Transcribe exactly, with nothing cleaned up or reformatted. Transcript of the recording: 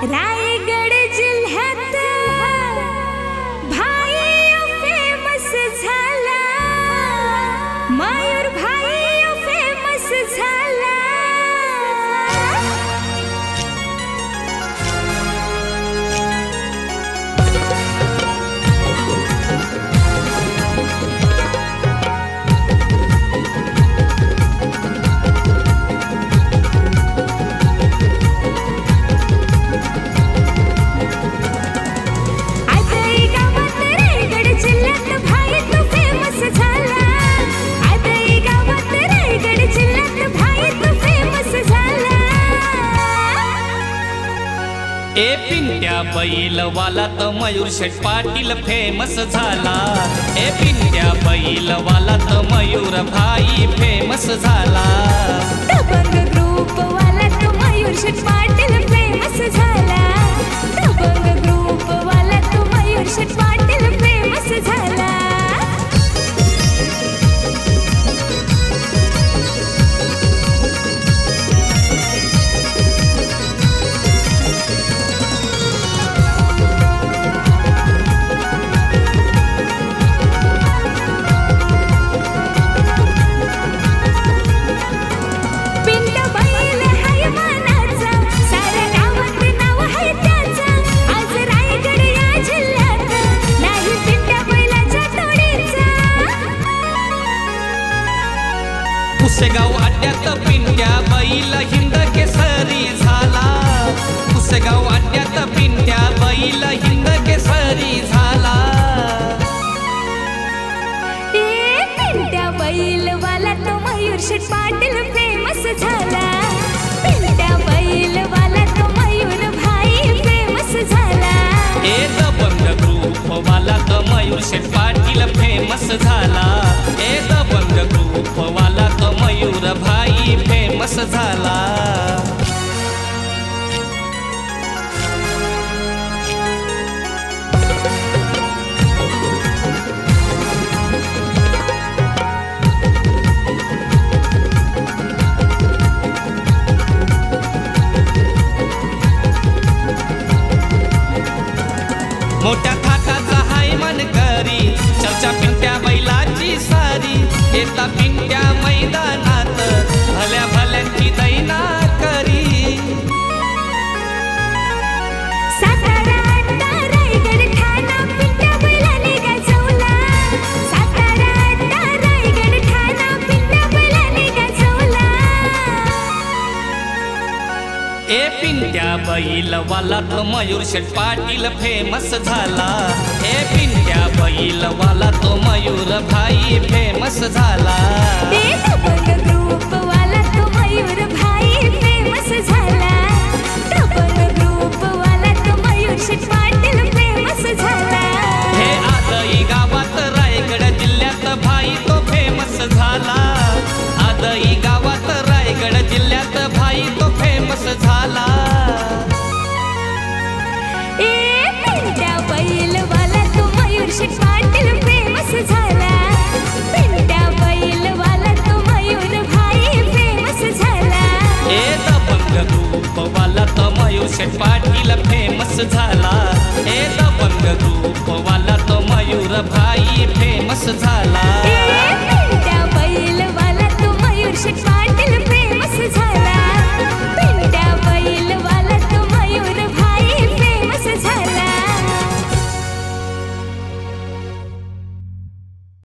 रायगड जिल्ह्यात भाई फेमस झाला, मयूर भाई फेमस झाला। ए पिंट्या बैलवाला तर मयूर शेठ पाटील फेमस झाला। ए पिंट्या बैलवाला तर मयूर भाई फेमस झाला। दबंग ग्रुप वाला तो मयूर शेठ पाटील फेमस झाला। दबंग ग्रुप वाला तो मयूर शेठ पाटील फेमस झाला। पुसेगाव अड्ड्यात पिंट्या बैल हिंद केसरी झाला। पुसेगाव अड्ड्यात पिंट्या बैल हिंद केसरी झाला। ए पिंट्या बैलवाला तो मयूर शेठ पाटील फेमस झाला। पिंट्या बैलवाला तो मयूर भाई फेमस झाला। ए दबंग ग्रुप वाला तो मयूर शेठ पाटील फेमस झाला। ए दबंग ग्रुप वाला तो मयूर भाई फेमस झाला। मोठ्या थाटाचा हाय मनकरी चर्चा पिंट्या बैलाची सारी। येता पिंट्या मैदानात भल्या भल्यांची दैना करी। सातारा अड्डा रायगड ठाणा पिंट्या बैलाने गाजवला। सातारा अड्डा रायगड ठाणा पिंट्या बैलाने गाजवला। ए पिंट्या बैलवाला तो मयूर शेठ पाटील फेमस झाला। ए पिंट्या बैलवाला तो मयूर भाई फेमस झाला। ए दबंग ग्रुप